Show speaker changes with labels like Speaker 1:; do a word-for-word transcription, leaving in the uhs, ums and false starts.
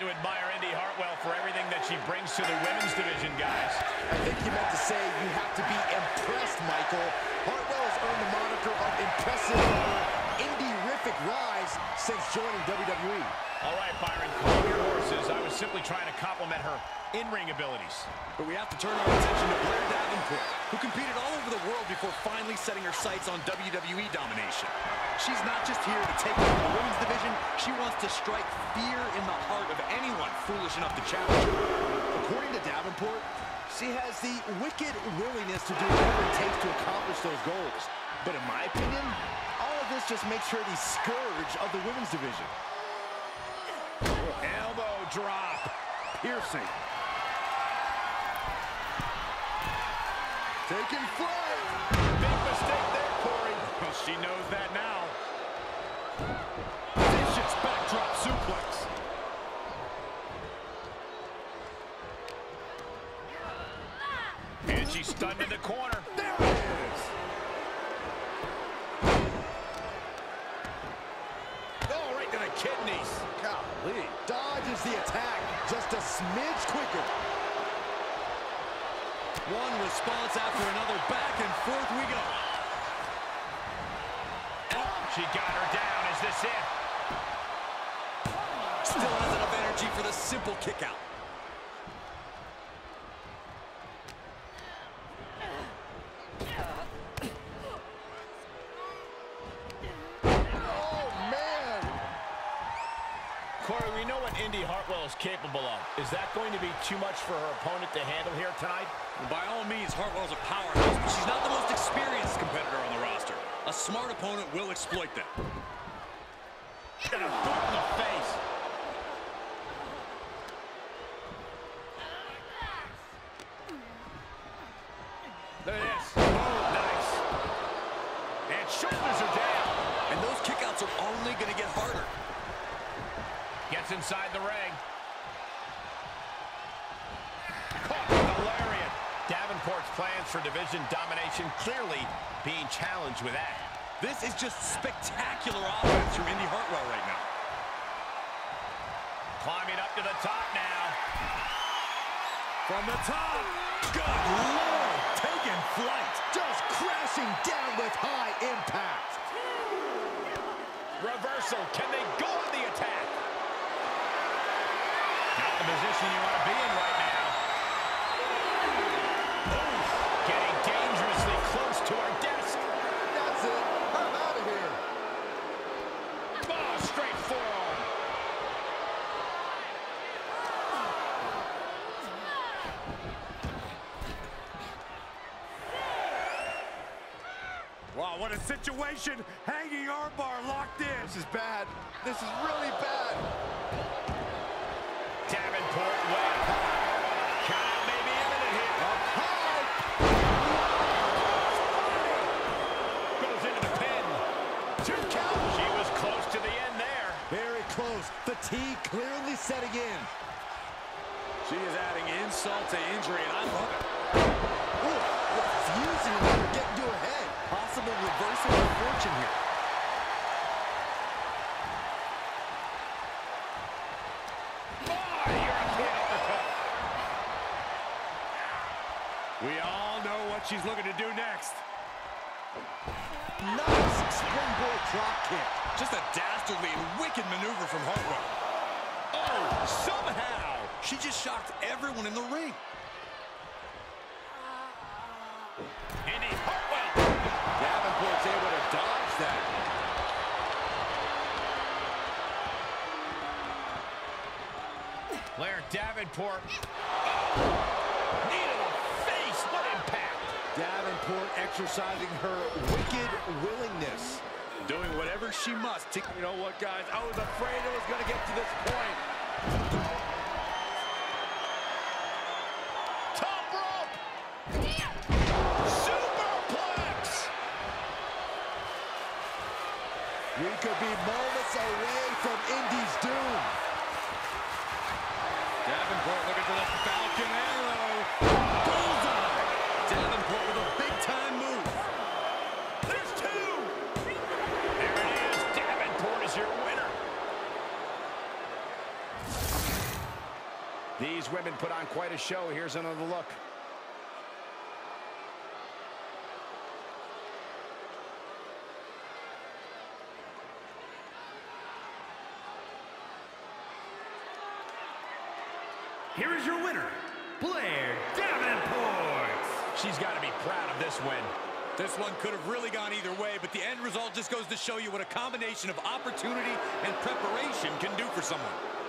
Speaker 1: to admire Indi Hartwell for everything that she brings to the women's division, guys.
Speaker 2: I think you meant to say you have to be impressed, Michael. Hartwell has earned the moniker of impressive for her Indi-rific rise since joining W W E.
Speaker 1: All right, Byron, calm your horses. I was simply trying to compliment her in-ring abilities.
Speaker 3: But we have to turn our attention to Blair Davenport, who competed all over the world before finally setting her sights on W W E domination. She's not just here to take over the women's division, she wants to strike fear in the heart of anyone foolish enough to challenge her.
Speaker 2: According to Davenport, she has the wicked willingness to do whatever it takes to accomplish those goals. But in my opinion, all of this just makes her the scourge of the women's division.
Speaker 1: Elbow drop. Piercing.
Speaker 2: Taking flight.
Speaker 1: Big mistake there, Corey. Well, she knows that now.
Speaker 3: Vicious backdrop suplex.
Speaker 1: And she's stunned in the corner.
Speaker 2: There it is.
Speaker 1: Oh, right to the kidneys.
Speaker 2: Golly. Dodges the attack just a smidge quicker.
Speaker 3: One response after another. Back and forth we go.
Speaker 1: She got her down. Is this it?
Speaker 3: Still has enough energy for the simple kick out.
Speaker 2: Oh, man.
Speaker 1: Corey, we know what Indi Hartwell is capable of. Is that going to be too much for her opponent to handle here tonight?
Speaker 3: Well, by all means, Hartwell's a powerhouse, but she's not the most experienced competitor on the roster. A smart opponent will exploit that.
Speaker 1: And a boot in the face. Look at this. Oh, nice. And shoulders are down.
Speaker 3: And those kickouts are only going to get harder.
Speaker 1: Gets inside the ring. Caught with a lariat. Davenport's plans for division domination clearly being challenged with that.
Speaker 3: This is just spectacular offense from Indi Hartwell right now.
Speaker 1: Climbing up to the top now.
Speaker 3: From the top. Good Lord. Taking flight.
Speaker 2: Just crashing down with high impact.
Speaker 1: Reversal. Can they go on the attack? Not the position you want to be in right now. Oof. Getting dangerously close to our desk.
Speaker 2: That's it. I'm out of here.
Speaker 1: Oh, straight forearm.
Speaker 3: Wow, what a situation. Hanging armbar locked in.
Speaker 2: This is bad. This is really bad.
Speaker 1: Davenport way high. Count may be imminent here.
Speaker 2: Up high.
Speaker 1: Goes into the pin. Two count. She was close to the end there.
Speaker 2: Very close. Fatigue clearly setting in.
Speaker 3: She is adding insult to injury, and I love it.
Speaker 2: Ooh, refusing to let her get into her head. Possible reversal of fortune here.
Speaker 1: Oh, European uppercut.
Speaker 3: We all know what she's looking to do next.
Speaker 2: Nice springboard drop kick.
Speaker 3: Just a dastardly and wicked maneuver from Hartwell.
Speaker 1: Oh, somehow.
Speaker 3: She just shocked everyone in the ring.
Speaker 1: Indi Hartwell.
Speaker 2: Davenport's able to dodge that.
Speaker 1: Blair Davenport. Oh, knee to the face. What impact.
Speaker 2: Davenport exercising her wicked willingness.
Speaker 3: Doing whatever she must to... You know what, guys? I was afraid it was going to get to this point.
Speaker 1: Top rope. Superplex.
Speaker 2: We could be moments away from Indi's doom.
Speaker 3: Davenport looking for the Falcon Arrow. Bullseye. Davenport with a big-time move.
Speaker 1: There's two. There it is. Davenport is your winner. These women put on quite a show. Here's another look.
Speaker 4: Here is your winner, Blair Davenport.
Speaker 1: She's got to be proud of this win.
Speaker 3: This one could have really gone either way, but the end result just goes to show you what a combination of opportunity and preparation can do for someone.